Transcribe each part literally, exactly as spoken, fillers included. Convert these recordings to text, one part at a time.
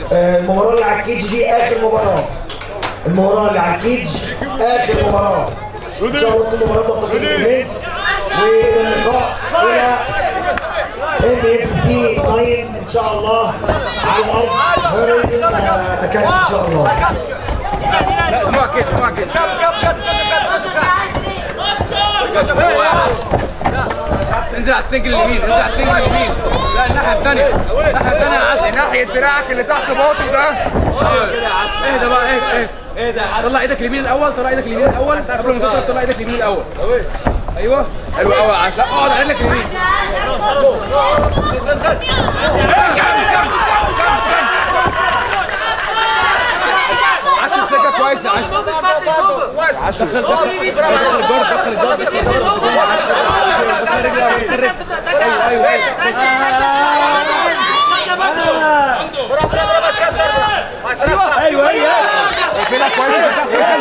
المباراه اللي على الكيج دي اخر مباراه. المباراه اللي على الكيج اخر مباراه. ان شاء الله تكون مباراه تنتقل الايفنت واللقاء الى ام اف سي تسعة ان شاء الله على ارض هوريزون مكان ان شاء الله. لا ما كيف ما كيف انزل على السنجل اليمين، انزل على السنجل اليمين. لا الناحية الثانية، الناحية الثانية يا عشري، ناحية دراعك اللي تحت باطي ده. اهدى بقى، اهدى اهدى طلع ايدك اليمين الأول، طلع ايدك اليمين الأول قبل ما تضرب، طلع ايدك اليمين الأول. ايوه حلو قوي يا عشري، لا اقعد على رجلك اليمين. عشري سكة كويس يا عشري. عشري دخل دخل دخل الجارد، دخل الجارد. ايوه ايوه ايوه ايوه كده كويس.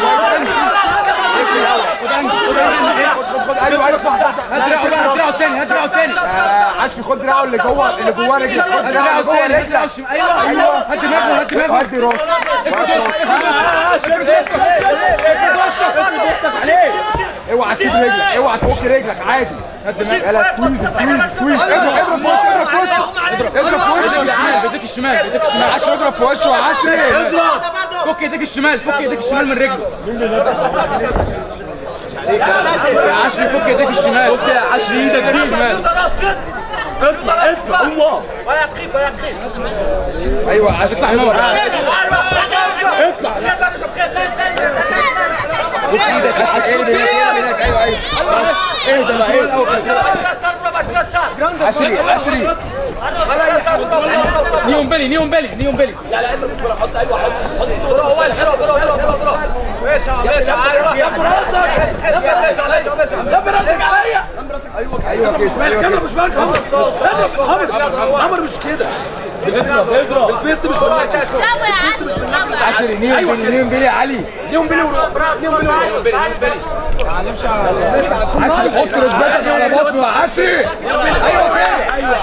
خد ايوه ايوه صح صح. هات دراعه الثاني، هات دراعه الثاني. عشري خد دراعه اللي جوه اللي جوه رجلك. خد دراعه الثاني، هات دراعه الشمال. ايوه ايوه هات دماغه، هات دماغه. هات راسه. اوعى تسيب رجلك، اوعى تفك رجلك عادي. هات دماغك. يلا سكويز سكويز سكويز. اضرب اضرب في وشه، اضرب في وشه. اضرب في وشه. الشمال بايديك الشمال، بايديك الشمال. عشري اضرب في وشه يا عشري. اضرب. فك ايديك الشمال، فك ايديك الشمال من رجله. يا عشري فك ايديك الشمال. فك يا عشري ايدك دي الشمال. اطلع اطلع الله. ويقيم ويقيم. ايوه هتطلع نور. اطلع. فك ايدك يا عشري. ايدك ايوه ايوه. اهدى بقى اهدى. عشري عشري. نيوم بيلي نيوم بيلي نيوم بيلي. لا لا انت مش ولا حط. ايوه حط حط هو هو هو هو ماشي ماشي عارف يا ابو راسك. يا ابو راسك يا ابو راسك عليا. ايوه ايوه كده. الكاميرا مش بالك. عمر عمر مش كده. اضرب اضرب الفيست مش بالك. عشري نيوم بيلي نيوم بيلي علي. نيوم بيلي نيوم بيلي نيوم بيلي. معلش عشري حط ركبتك على بطنه يا عشري. ايوه كده. ايوه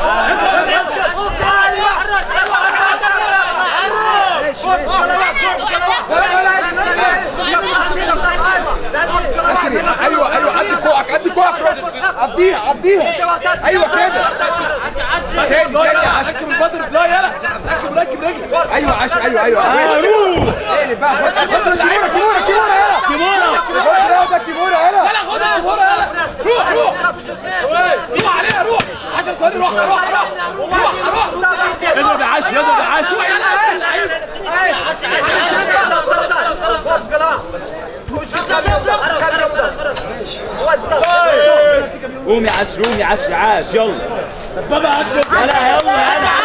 ايوه ايوه عدي كوعك، عدي كوعك. عديها عديها. ايوه كده. تاني تاني يا عشري. ركب الباتر فلاي. يلا ركب ركب رجلك. ايوه عشري ايوه ايوه. اقلب بقى. خد خد الكيمونه كيمونه كيمونه. يلا كيمونه. خد ده كيمونه. يلا يلا خدها كيمونه. يلا روح روح. سيبها عليها. روح عشان ثواني. روح روح روح روح روح. اضرب يا عشري، اضرب يا عشري. يا عشري قوم يا عشري، قوم يا عشري. عاش يلا بابا عشري. يلا يلا يلا.